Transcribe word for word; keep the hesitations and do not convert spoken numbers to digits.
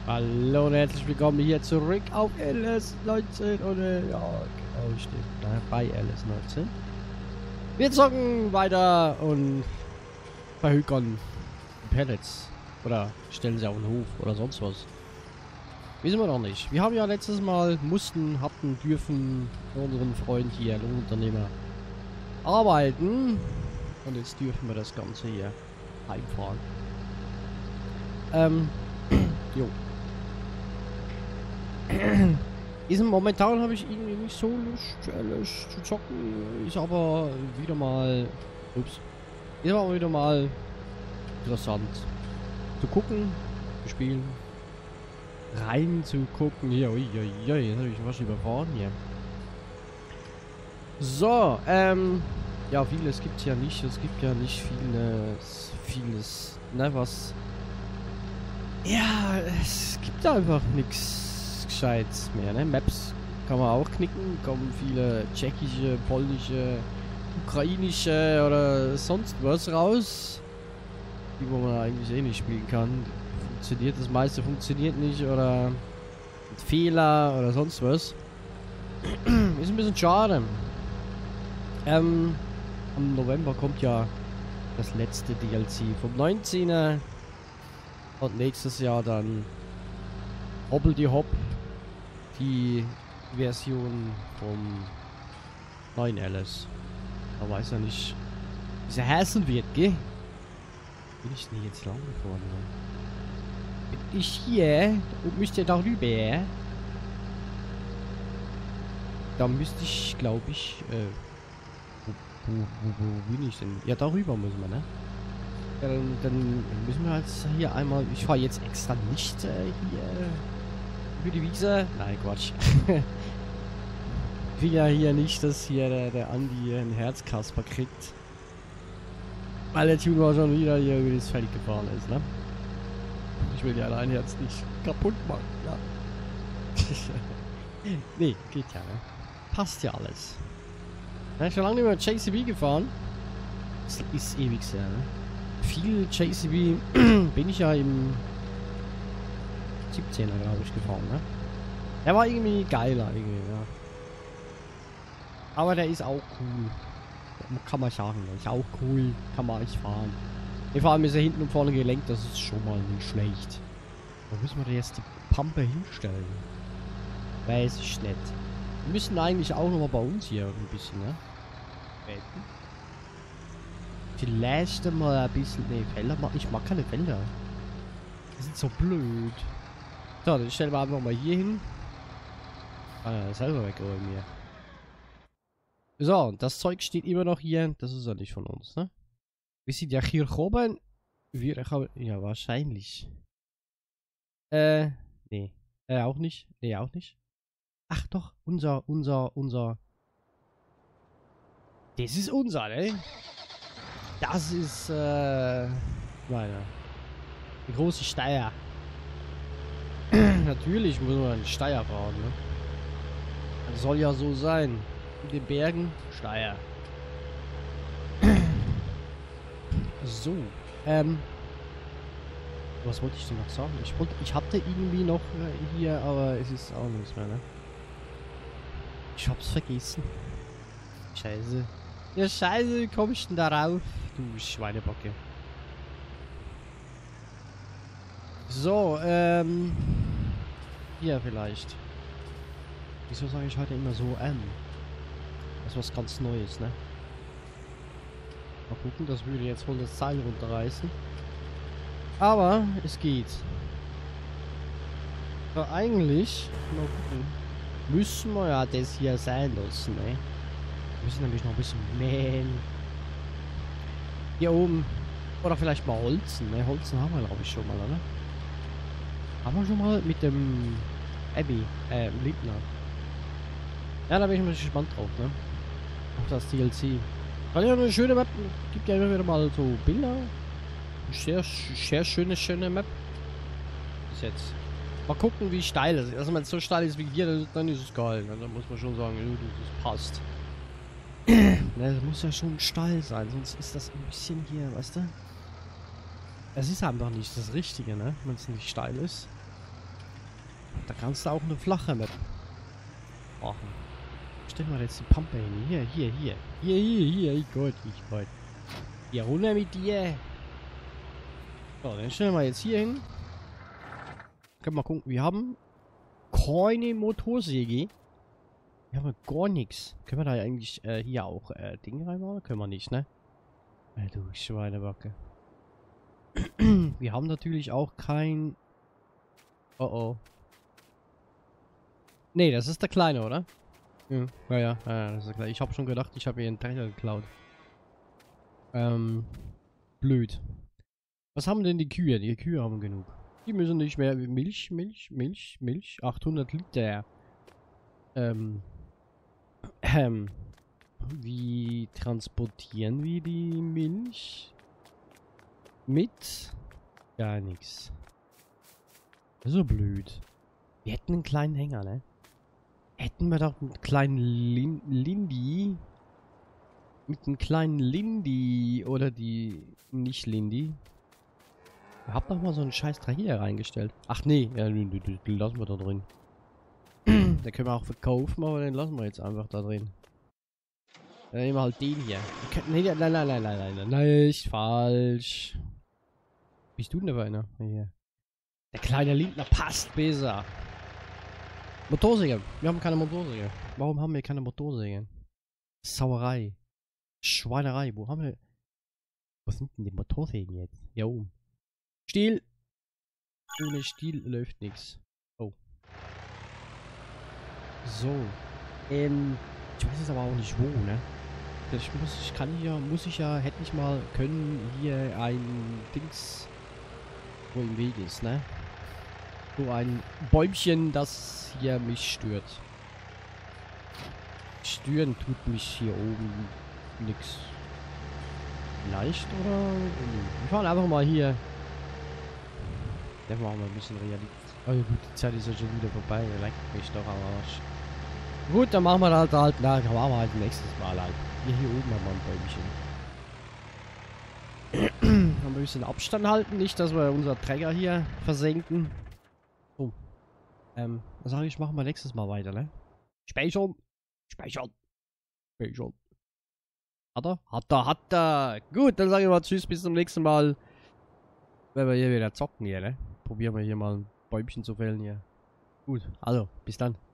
Hallo und herzlich willkommen hier zurück auf L S neunzehn und äh, ja, genau, steht da bei L S neunzehn. Wir zocken weiter und verhökern Pellets oder stellen sie auf den Hof oder sonst was. Wissen wir noch nicht. Wir haben ja letztes Mal mussten, hatten, dürfen für unseren Freund hier, Lohnunternehmer, arbeiten und jetzt dürfen wir das Ganze hier heimfahren. Ähm, jo. Ist momentan habe ich irgendwie nicht so Lust, Lust zu zocken. Ist aber wieder mal. Ups. Ist aber wieder mal interessant zu gucken, zu spielen, rein zu gucken. Hier, ui, ui, ui, jetzt habe ich was überfahren hier. So, ähm. Ja, vieles gibt es ja nicht. Es gibt ja nicht vieles. Vieles. Ne, was. Ja, es gibt einfach nichts Gescheites mehr, ne? Maps kann man auch knicken, kommen viele tschechische, polnische, ukrainische oder sonst was raus, die wo man eigentlich eh nicht spielen kann. Funktioniert, das meiste funktioniert nicht oder mit Fehler oder sonst was. Ist ein bisschen schade. Ähm, am November kommt ja das letzte D L C vom neunzehner und nächstes Jahr dann Hoppel die Hopp, die Version vom neuen L S. Man weiß ja nicht, wie sie heißen wird, gell? Bin ich denn jetzt lang gefahren? Bin ich hier und müsste darüber? Da müsste ich, glaube ich, äh, wo, wo, wo, wo bin ich denn? Ja, darüber muss man, ne? Ja, dann, dann müssen wir jetzt hier einmal. Ich fahre jetzt extra nicht äh, hier über die Wiese. Nein, Quatsch. Ich will ja hier nicht, dass hier der, der Andi ein Herzkasper kriegt. Weil der Tuner schon wieder hier über das Feld gefahren ist, ne? Ich will ja dein Herz nicht kaputt machen, ja. Nee, geht ja, ne? Passt ja alles. Ja, schon lange nicht mehr J C B gefahren. Das ist ewig sehr, ne? Viel J C B bin ich ja im siebzehner, glaube ich, gefahren, ne? Der war irgendwie geiler, irgendwie, ja. Aber der ist auch cool. Kann man sagen, der ist auch cool. Kann man echt fahren. Nee, vor allem ist er hinten und vorne gelenkt, das ist schon mal nicht schlecht. Wo müssen wir denn jetzt die Pampe hinstellen? Weiß ich nicht. Wir müssen eigentlich auch noch mal bei uns hier ein bisschen, ne? Beten. Vielleicht mal ein bisschen. Ne, Felder. Ich mag keine Felder. Die sind so blöd. So, dann stellen wir einfach mal hier hin. Ah, selber wegräumen hier. So, das Zeug steht immer noch hier. Das ist ja nicht von uns, ne? Wir sind ja hier oben. Wir haben. Ja, wahrscheinlich. Äh, nee. Äh, auch nicht. Nee, auch nicht. Ach doch, unser, unser, unser. Das ist unser, ne? Das ist, äh, meine, die große Steier. Natürlich muss man einen Steier fahren, ne? Das soll ja so sein. In den Bergen, Steier. So, ähm, was wollte ich denn noch sagen? Ich wollte, ich hatte irgendwie noch äh, hier, aber es ist auch nichts mehr, ne? Ich hab's vergessen. Scheiße. Ja, scheiße, wie komm ich denn darauf? Du Schweinebacke. So, ähm. Hier vielleicht. Wieso sage ich heute immer so ähm? Das ist was ganz Neues, ne? Mal gucken, das würde jetzt wohl das Seil runterreißen. Aber es geht. So, eigentlich, mal gucken, müssen wir ja das hier sein lassen, ne? Wir müssen nämlich noch ein bisschen mähen. Hier oben. Oder vielleicht mal Holzen, ne? Holzen haben wir, glaube ich, schon mal, oder? Haben wir schon mal mit dem Abby, äh, Lindner. Ja, da bin ich mal gespannt drauf, ne? Auf das D L C. War ja eine schöne Map. Gibt ja immer wieder mal so Bilder. Sehr, sehr schöne, schöne Map. Bis jetzt. Mal gucken, wie steil es ist. Also, wenn es so steil ist wie hier, dann ist es geil. Ne? Dann muss man schon sagen, das passt. Ne, das muss ja schon steil sein, sonst ist das ein bisschen hier, weißt du? Es ist einfach nicht das Richtige, ne? Wenn es nicht steil ist. Da kannst du auch eine flache Map machen. Stell mal jetzt die Pampe hin. Hier, hier, hier. Hier, hier, hier. Ich Gott, ich Gott. Hier runter mit dir. So, dann stellen wir jetzt hier hin. Können wir mal gucken. Wir haben keine Motorsäge. Wir haben gar nichts. Können wir da eigentlich äh, hier auch äh, Dinge reinmachen? Können wir nicht, ne? Äh, du Schweinebacke. Wir haben natürlich auch kein... Oh oh. Nee, das ist der Kleine, oder? Ja, ja, ja, ja, das ist der Kleine. Ich habe schon gedacht, ich habe hier einen Trecker geklaut. Ähm, blöd. Was haben denn die Kühe? Die Kühe haben genug. Die müssen nicht mehr Milch, Milch, Milch, Milch. achthundert Liter. Ähm, ähm. Wie transportieren wir die Milch? Mit? Gar nichts. So blöd. Wir hätten einen kleinen Hänger, ne? Hätten wir doch einen kleinen Lin Lindy. Mit einem kleinen Lindy. Oder die... Nicht Lindy. Ich hab doch mal so einen scheiß Dreck hier reingestellt. Ach nee, ja, den, den, den lassen wir da drin. Den können wir auch verkaufen, aber den lassen wir jetzt einfach da drin. Dann nehmen wir halt den hier. Können, nee, nein, nein, nein, nein, nein, nein, nein, nicht falsch. Bist du denn der einer? Hier. Der kleine Lindner passt besser. Motorsäge. Wir haben keine Motorsäge. Warum haben wir keine Motorsäge? Sauerei. Schweinerei. Wo haben wir... Wo sind denn die Motorsägen jetzt? Hier oben. Stiel. Ohne Stiel läuft nichts. Oh. So. Ähm... Ich weiß es aber auch nicht wo, ne? Ich muss, ich kann hier, muss ich ja, hätte ich mal können, hier ein Dings, wo im Weg ist, ne? So ein Bäumchen, das hier mich stört. Stören tut mich hier oben nix. Vielleicht, oder? Wir fahren einfach mal hier. Dann machen wir ein bisschen Realität. Oh gut, die Zeit ist ja schon wieder vorbei. Leckt mich doch am Arsch. Gut, dann machen wir das halt, na, dann machen wir halt nächstes Mal halt. Hier, hier oben haben wir ein Bäumchen. Haben wir ein bisschen Abstand halten, nicht, dass wir unser Träger hier versenken. So. Ähm, dann sage ich, machen wir nächstes Mal weiter, ne? Speichern. Speichern. Speichern. Hat er? Hat er, hat er. Gut, dann sage ich mal tschüss, bis zum nächsten Mal. Wenn wir hier wieder zocken hier, ne? Probieren wir hier mal ein Bäumchen zu fällen hier. Gut, also, bis dann.